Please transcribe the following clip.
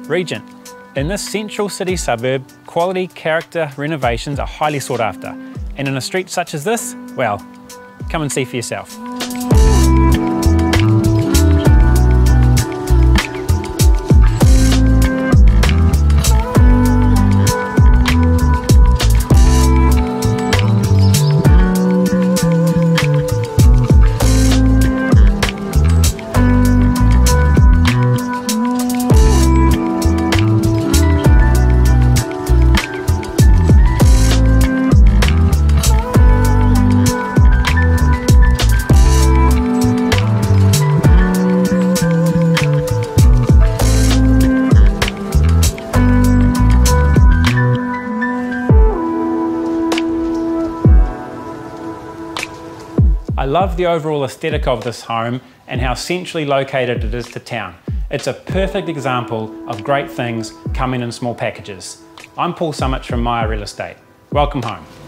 Regent. In this central city suburb, quality character renovations are highly sought after. And in a street such as this, well, come and see for yourself. I love the overall aesthetic of this home and how centrally located it is to town. It's a perfect example of great things coming in small packages. I'm Sumich from Real Estate. Welcome home.